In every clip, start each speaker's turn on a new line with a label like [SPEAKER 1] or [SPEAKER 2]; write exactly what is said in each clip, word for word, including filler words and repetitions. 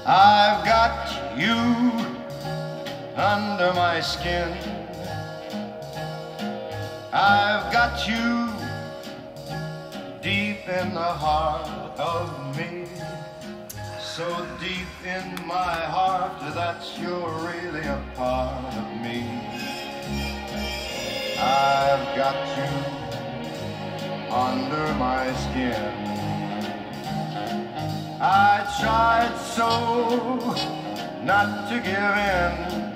[SPEAKER 1] I've got you under my skin. I've got you deep in the heart of me. So deep in my heart that you're really a part of me. I've got you under my skin. I tried so not to give in.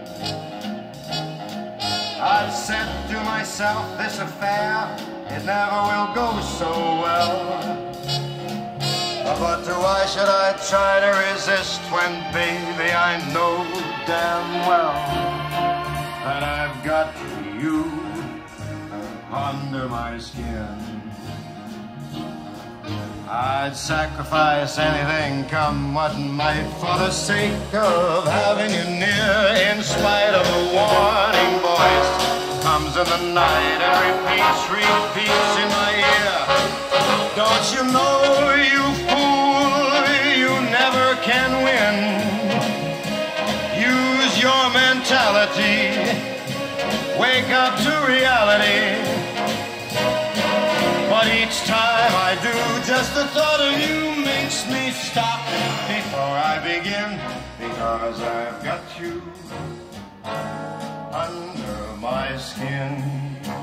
[SPEAKER 1] I've said to myself, this affair, it never will go so well. But why should I try to resist when, baby, I know damn well that I've got you under my skin. I'd sacrifice anything, come what might, for the sake of having you near. In spite of a warning voice comes in the night and repeats, repeats in my ear. Don't you know, you fool, you never can win. Use your mentality, wake up to reality. But each time I do, just the thought of you makes me stop before I begin. Because I've got you under my skin.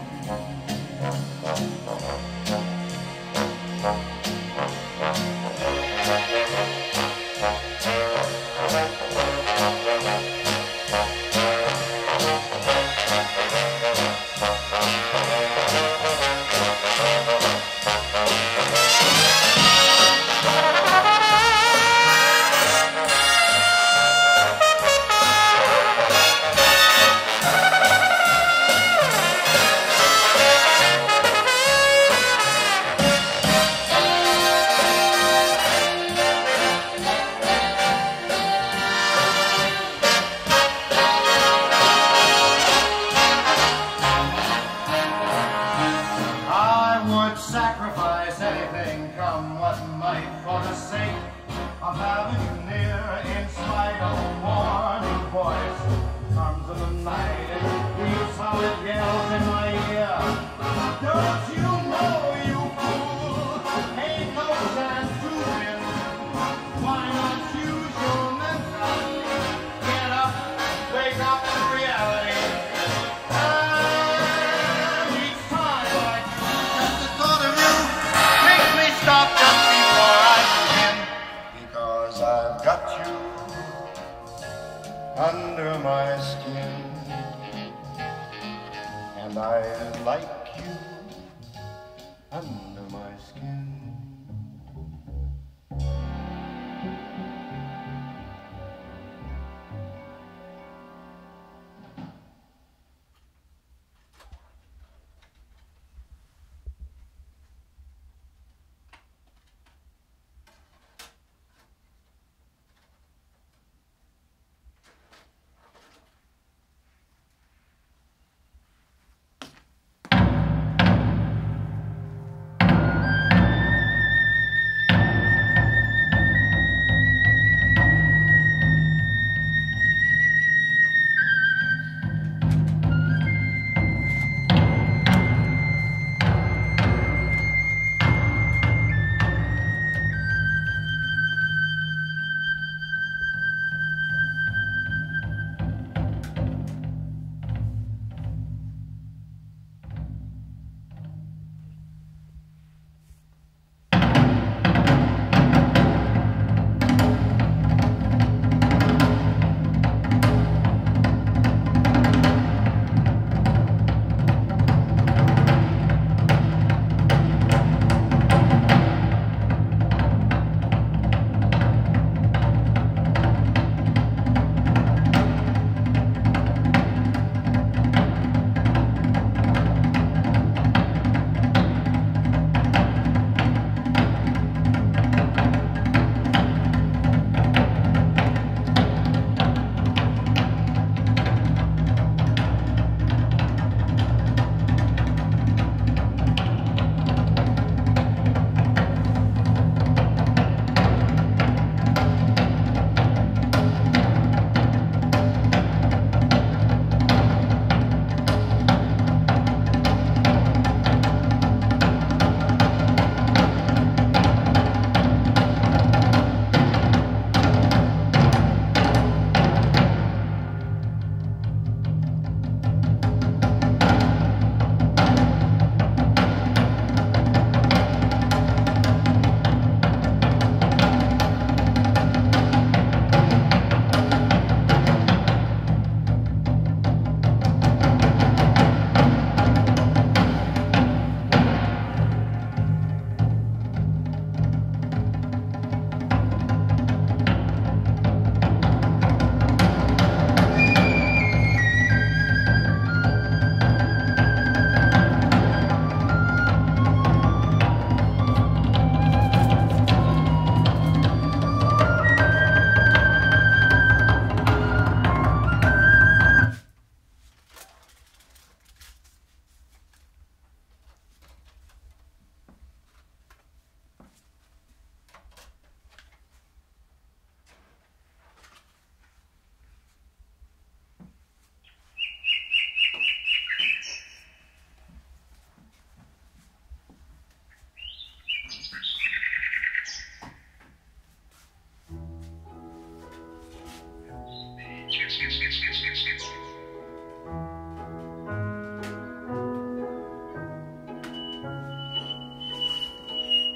[SPEAKER 1] Sacrifice anything, come what might, for the sake of having you near. In spite of a warning voice comes in the night and repeats how it yells in my ear. Don't you know, you fool, ain't no chance to win. Why not use your mentality? Get up, wake up to reality. Stop just before I begin. Because I've got you under my skin. And I like you under my skin.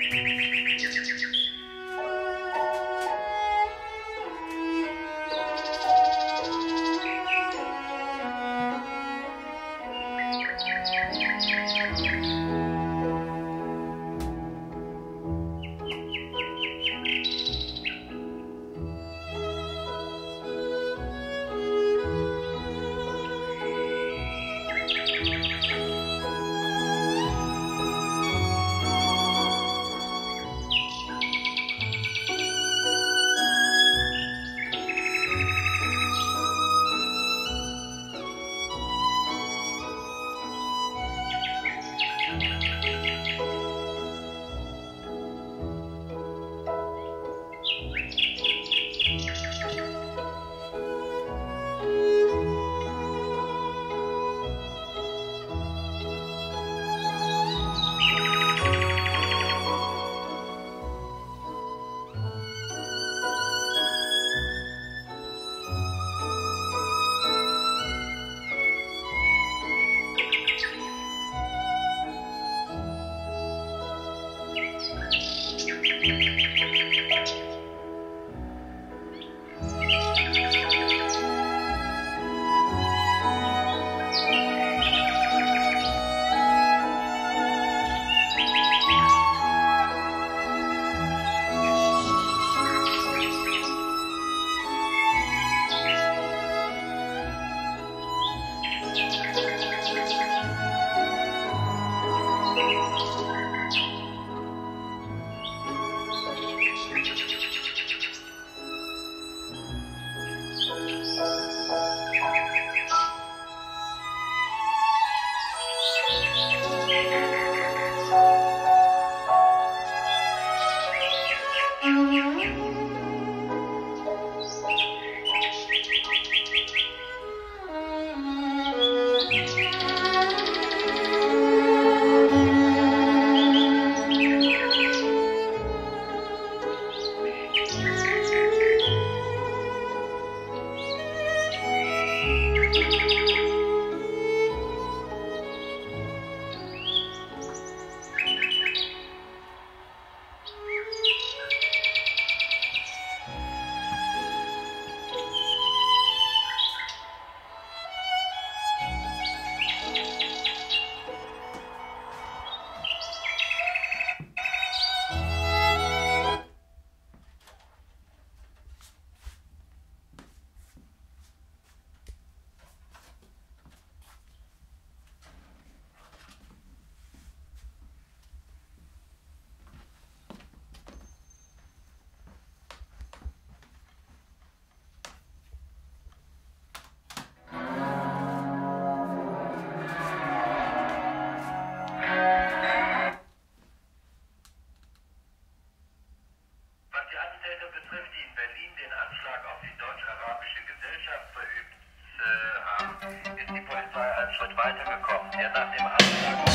[SPEAKER 2] Schritt weitergekommen, der nach dem Anschlag auf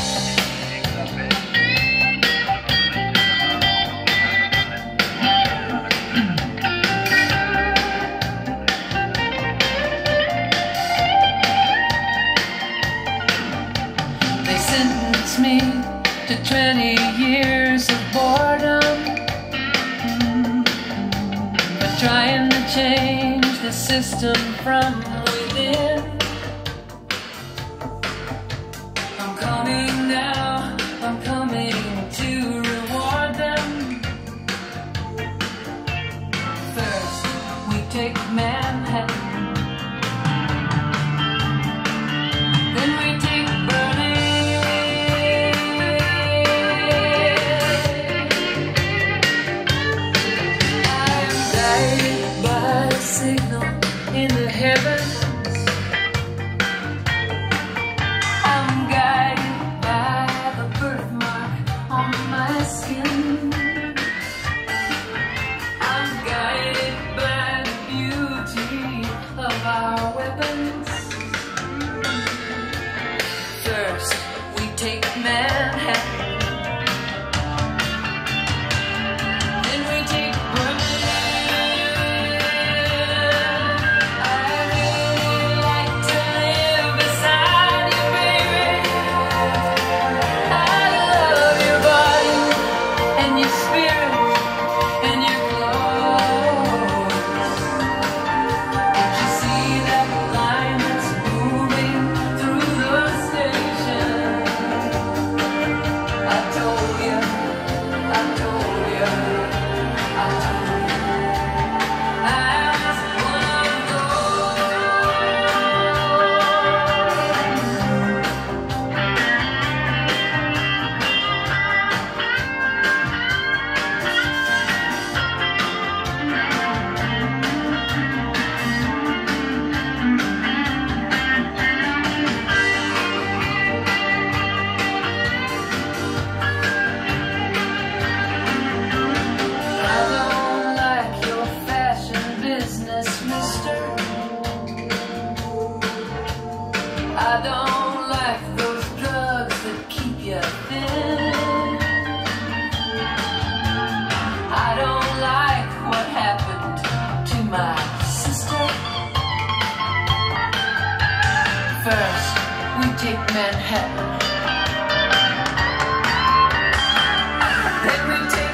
[SPEAKER 2] die Welt
[SPEAKER 3] They sentenced me to twenty years of boredom for trying to change the system from within. I'm coming now, I'm coming to reward them. First, we take Manhattan, then we take Berlin. I am guided by a signal in the heavens. within. I don't like what happened to my sister. First, we take Manhattan. Then we take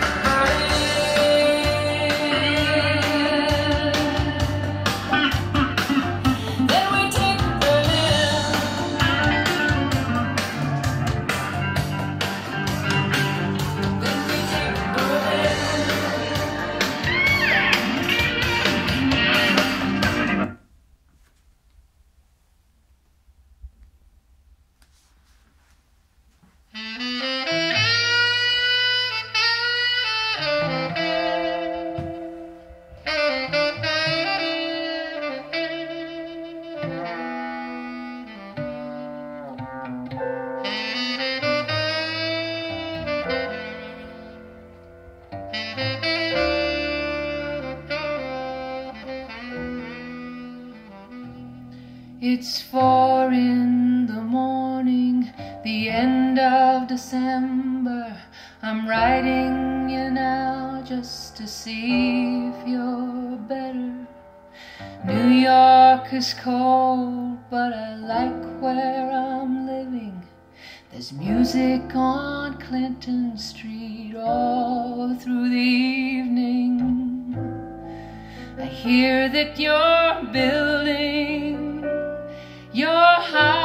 [SPEAKER 3] It's four in the morning, the end of December. I'm writing you now just to see if you're better. New York is cold, but I like where I'm living. There's music on Clinton Street all through the evening. I hear that you're building your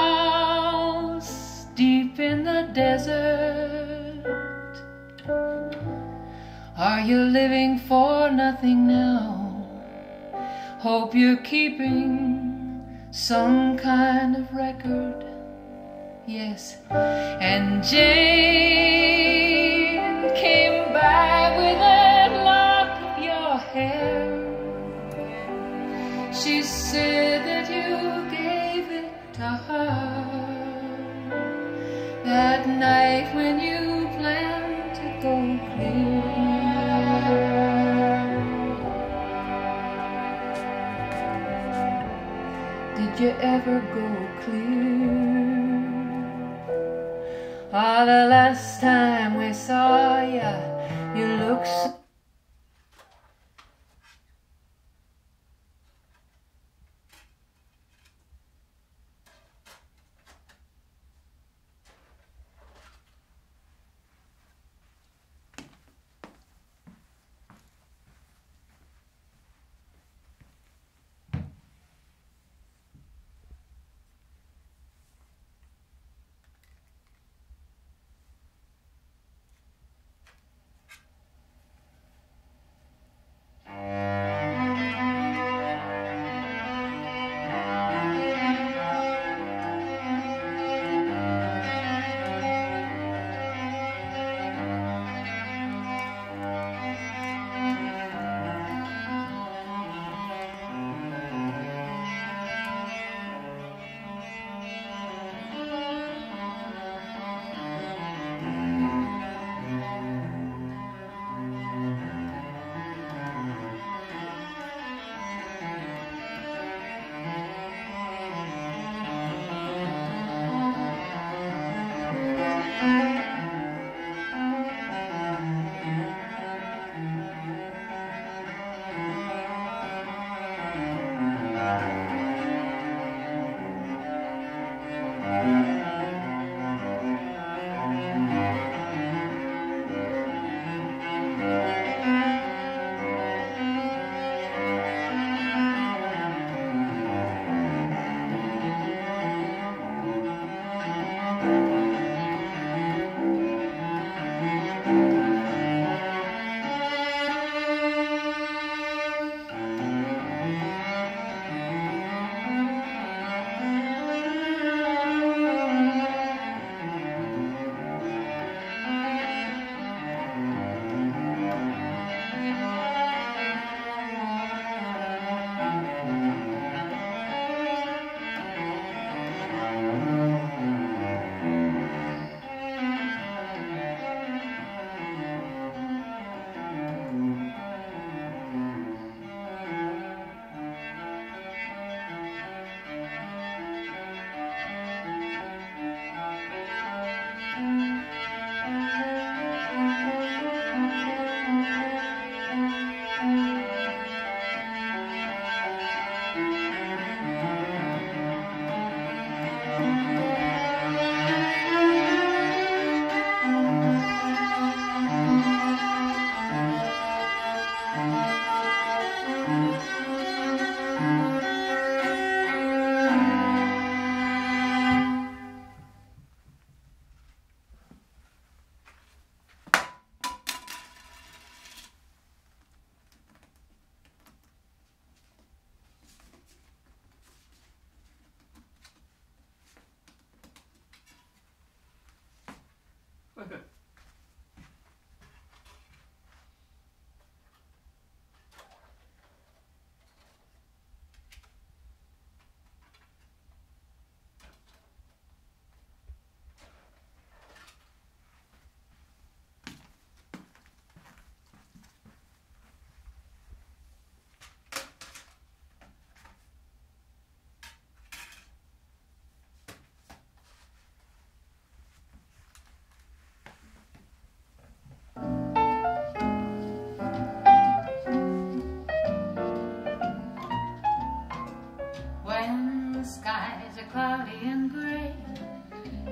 [SPEAKER 3] house deep in the desert. Are you living for nothing now? Hope you're keeping some kind of record. Yes, and Jane came by with that lock of your hair. She said that you gave it to her that night when you planned to go clear. Did you ever go clear? Ah, the last time we saw ya, you looked so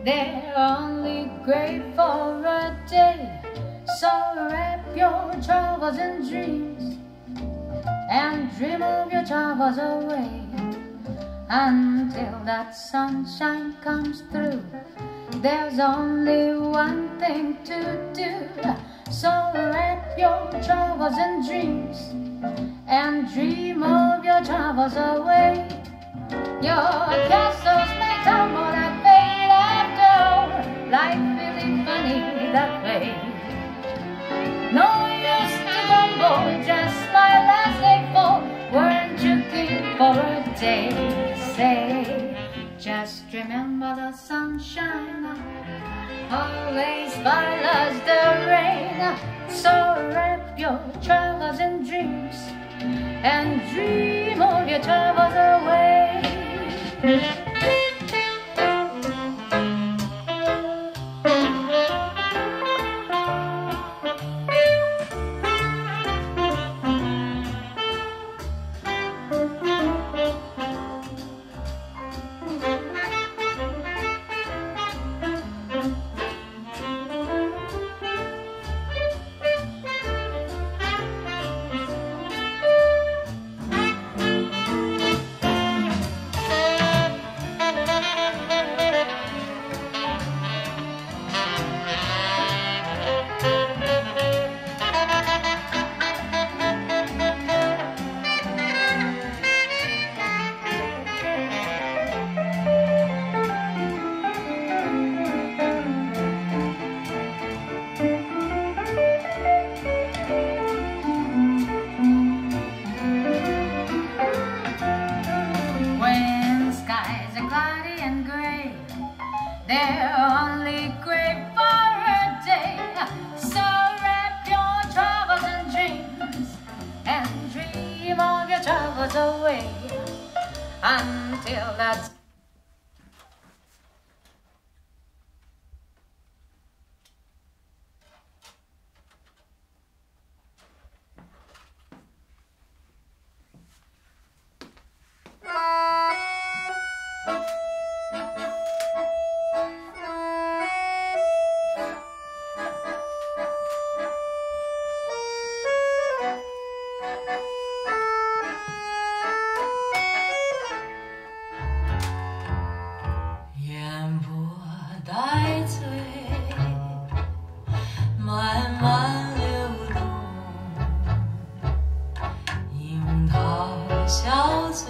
[SPEAKER 3] They're only great for a day. So wrap your troubles in dreams and dream of your troubles away until that sunshine comes through. There's only one thing to do. So wrap your troubles in dreams and dream of your troubles away. Your castles may tumble and fade after all. Life really funny that way. No use to grumble, just smile as they fall. Weren't you thinking for a day? Say, just remember the sunshine always follows the rain. So wrap your troubles in dreams and dream of your troubles away. They're only great for a day. So wrap your troubles in dreams and dream of your troubles away until that's小嘴，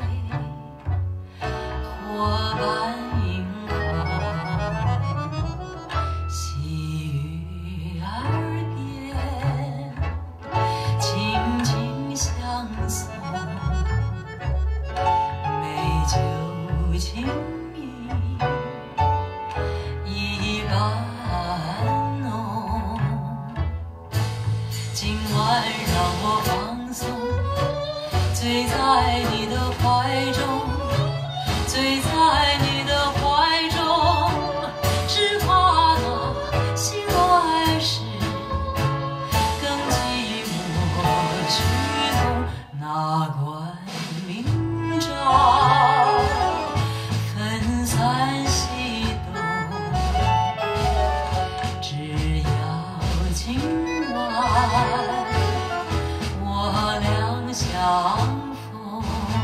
[SPEAKER 3] 伙伴银河，细雨耳边，轻轻相送，美酒情意已感浓。今晚让我放松。醉在你的怀中，醉在你的怀中，只怕那醒来时更寂寞剧痛。哪管明朝分散西东，只要今晚我俩相逢。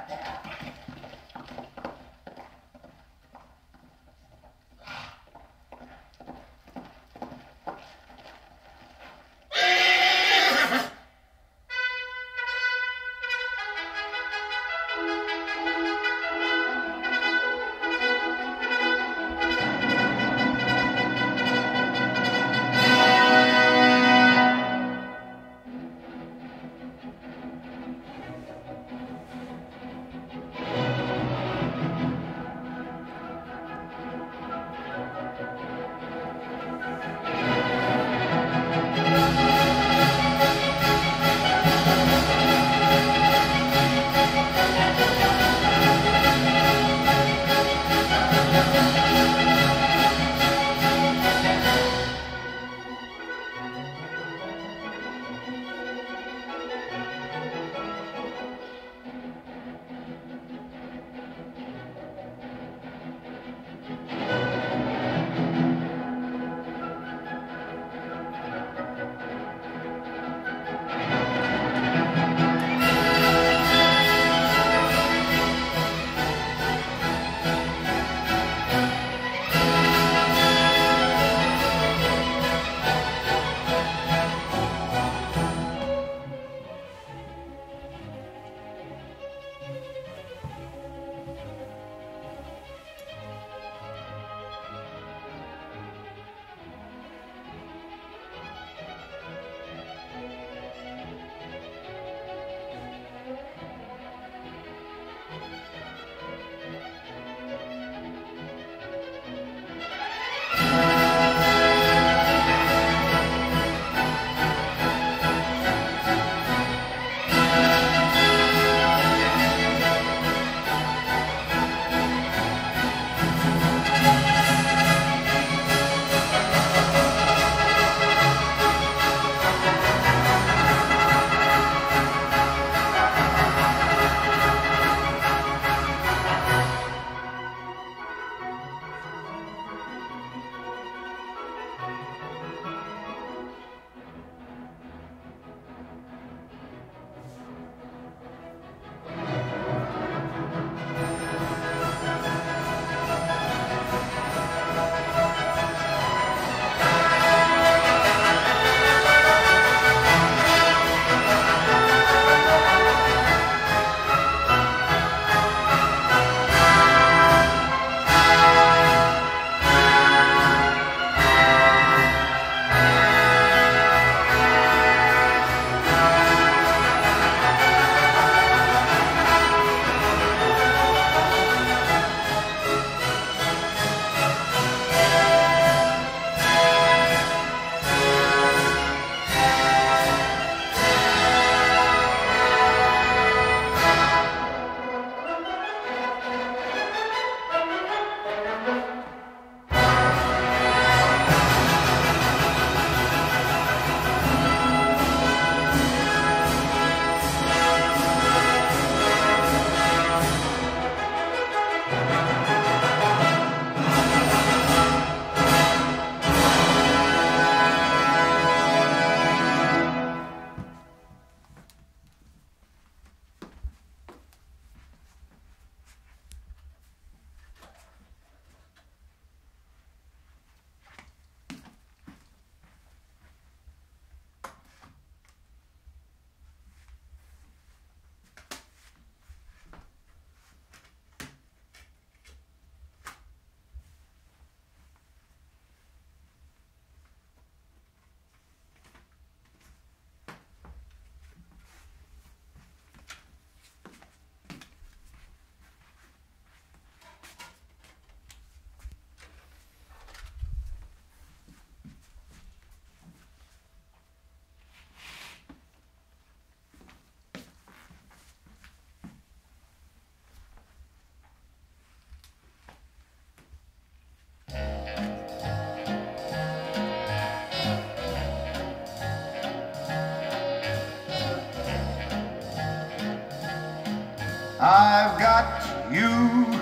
[SPEAKER 1] I've got you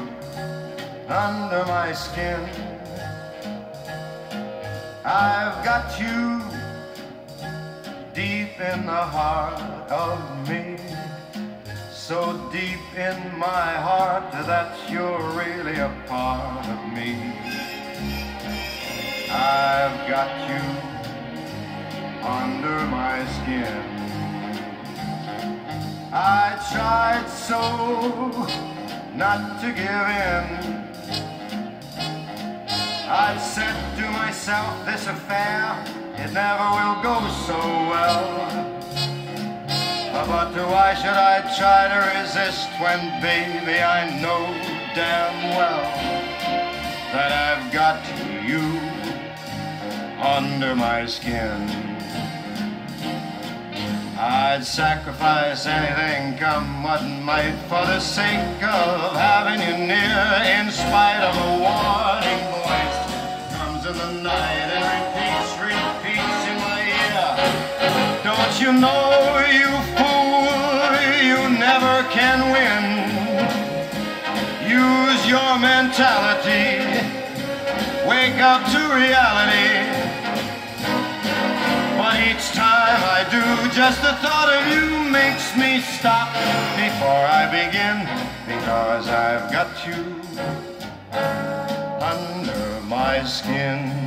[SPEAKER 1] under my skin. I've got you deep in the heart of me. so deep in my heart that you're really a part of me. I've got you under my skin. I tried so not to give in. I said to myself, this affair, it never will go so well. But why should I try to resist when, baby, I know damn well that I've got you under my skin. I'd sacrifice anything, come what might, for the sake of having you near, in spite of a warning voice comes in the night and repeats, repeats in my ear. Don't you know, you fool, you never can win. Use your mentality, wake up to reality. But each time I do, just the thought of you makes me stop before I begin, because I've got you under my skin.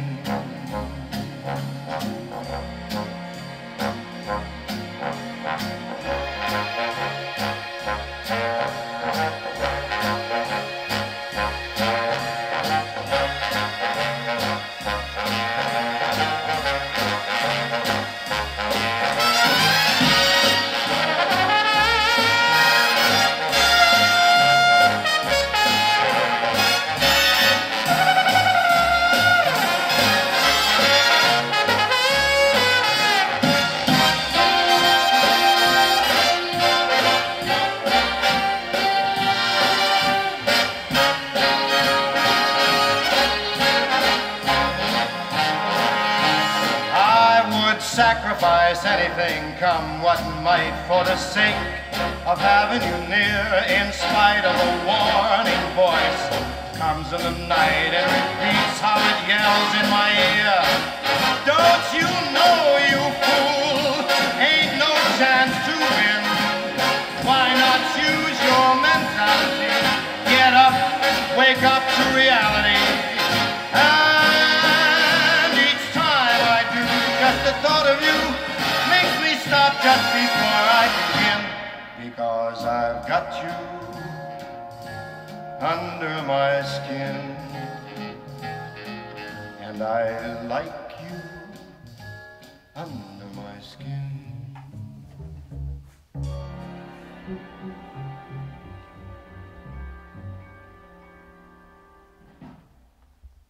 [SPEAKER 1] Sacrifice anything, come what might, for the sake of having you near, in spite of a warning voice comes in the night and repeats how it yells in my ear. Don't you know, you fool, ain't no chance to win. Why not use your mentality? Get up, wake up to reality. The thought of you makes me stop just before I begin, because I've got you under my skin, and I like you under